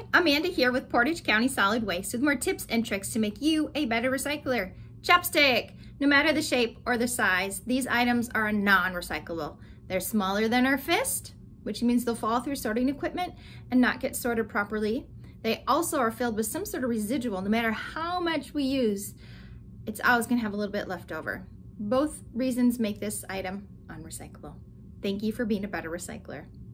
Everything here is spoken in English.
Amanda here with Portage County Solid Waste with more tips and tricks to make you a better recycler. Chapstick! No matter the shape or the size, these items are non-recyclable. They're smaller than our fist, which means they'll fall through sorting equipment and not get sorted properly. They also are filled with some sort of residual. No matter how much we use, it's always going to have a little bit left over. Both reasons make this item unrecyclable. Thank you for being a better recycler.